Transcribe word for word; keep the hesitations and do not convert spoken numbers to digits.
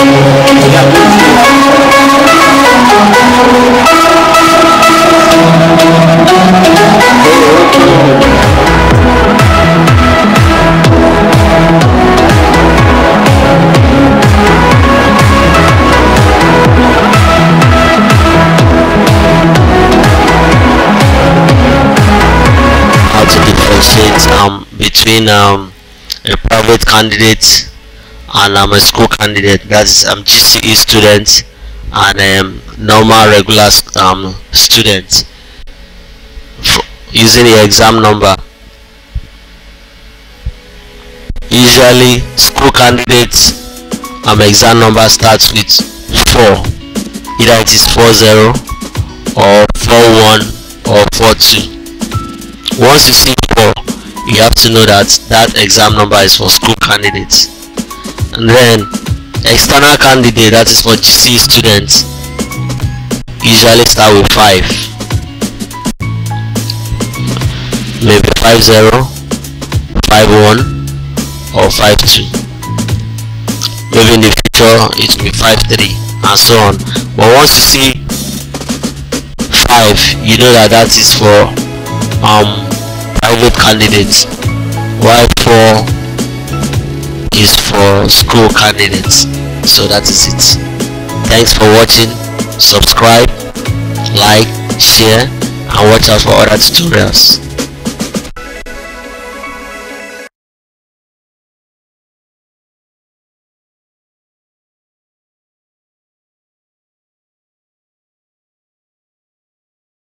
Um, between um, a private candidate and um, a school candidate, that's um, G C E students and um, normal regular um, students, using the exam number. Usually school candidates um, exam number starts with four, either it is four zero or four one or four two. Once you see four, you have to know that that exam number is for school candidates. And then external candidate, that is for G C E students, usually start with five, maybe five zero, five one or five two. Maybe in the future it will be five three and so on. But once you see five, you know that that is for um private candidates, while four is for school candidates. So that is it. Thanks for watching. Subscribe, like, share, and watch out for other tutorials.